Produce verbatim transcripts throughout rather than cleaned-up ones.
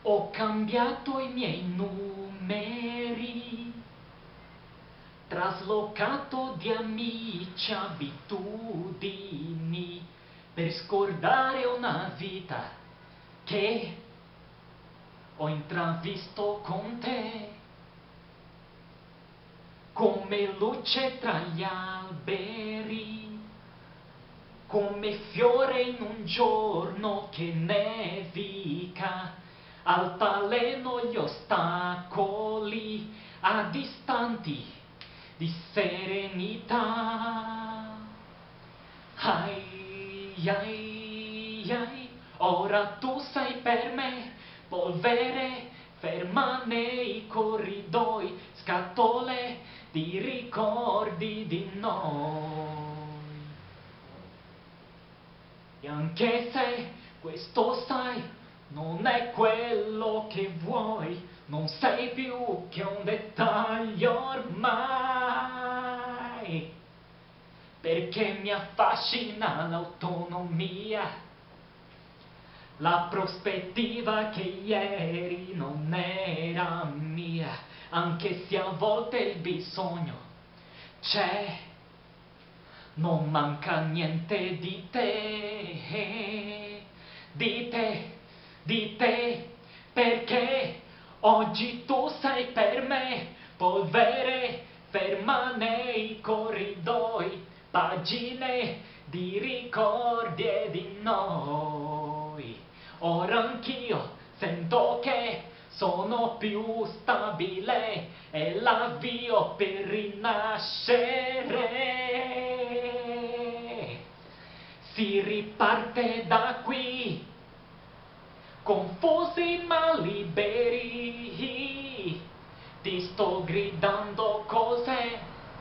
Ho cambiato i miei numeri, traslocato di amici abitudini, per scordare una vita che ho intravisto con te, come luce tra gli alberi, come fiore in un giorno che nevica, altaleno gli ostacoli a distanti di serenità. Ai, ai, ai, ora tu sei per me polvere ferma nei corridoi, scatole di ricordi di noi. E anche se questo sai non è quello che vuoi, non sei più che un dettaglio ormai, perché mi affascina l'autonomia, la prospettiva che ieri non era mia, anche se a volte il bisogno c'è, non manca niente di te, di te, di te, perché oggi tu sei per me polvere ferma nei corridoi, pagine di ricordi e di noi. Ora anch'io sento che sono più stabile e l'avvio per rinascere. Si riparte da qui, confusi ma liberi. Ti sto gridando cos'è,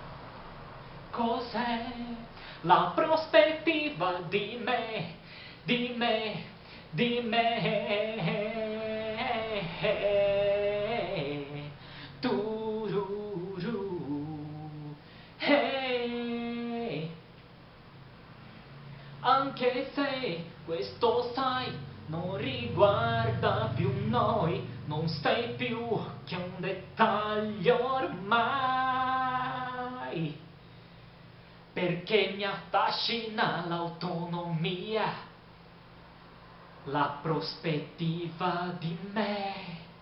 cos'è la prospettiva di me, di me, di me. Tururu, hey. Anche se questo sai non riguarda più noi, non sei più che un dettaglio ormai, perché mi affascina l'autonomia, la prospettiva di me.